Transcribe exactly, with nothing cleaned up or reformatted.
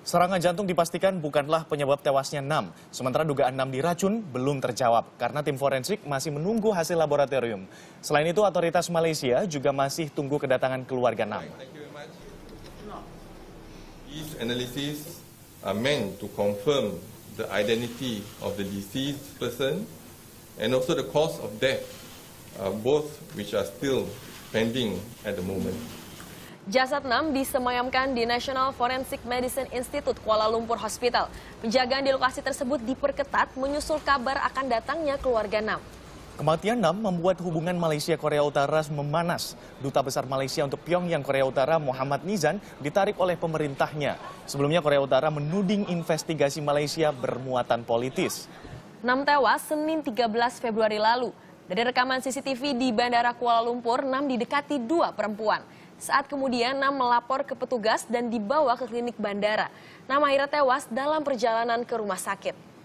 Serangan jantung dipastikan bukanlah penyebab tewasnya Nam. Sementara dugaan Nam diracun belum terjawab karena tim forensik masih menunggu hasil laboratorium. Selain itu, otoritas Malaysia juga masih tunggu kedatangan keluarga Nam. These analyses are meant to confirm the identity of the deceased person and also the cause of death, uh, both which are still pending at the moment. Jasad Nam disemayamkan di National Forensic Medicine Institute Kuala Lumpur Hospital. Penjagaan di lokasi tersebut diperketat menyusul kabar akan datangnya keluarga Nam. Kematian Nam membuat hubungan Malaysia-Korea Utara memanas. Duta Besar Malaysia untuk Pyongyang Korea Utara Muhammad Nizan ditarik oleh pemerintahnya. Sebelumnya Korea Utara menuding investigasi Malaysia bermuatan politis. Nam tewas Senin tiga belas Februari lalu. Dari rekaman C C T V di Bandara Kuala Lumpur, Nam didekati dua perempuan. Saat kemudian Nam melapor ke petugas dan dibawa ke klinik bandara. Nam akhirnya tewas dalam perjalanan ke rumah sakit.